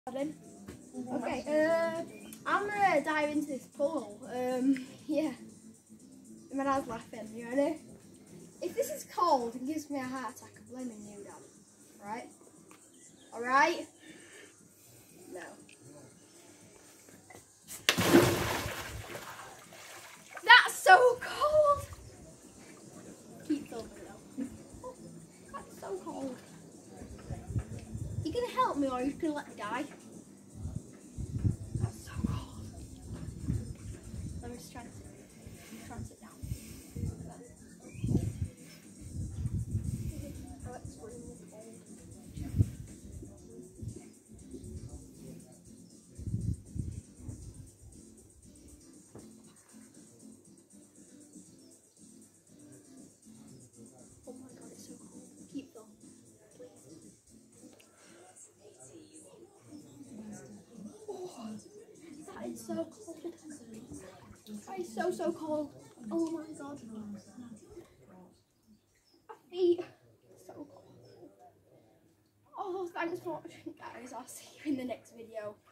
Okay, I'm gonna dive into this pool. Yeah. My dad's laughing. You ready? If this is cold and gives me a heart attack, I'm blaming you, Dad. Right? Alright? No. That's so cold! Keep filming though. Oh, that's so cold. You gonna help me or are you gonna let me die? That's so cold. Let me just try and sit down. Oh, it's really cold. Oh my god, it's so cold. Keep filming, please. Oh, that is so cold. That is so cold. Oh my god. My feet. So cold. Oh, thanks for watching, guys. I'll see you in the next video.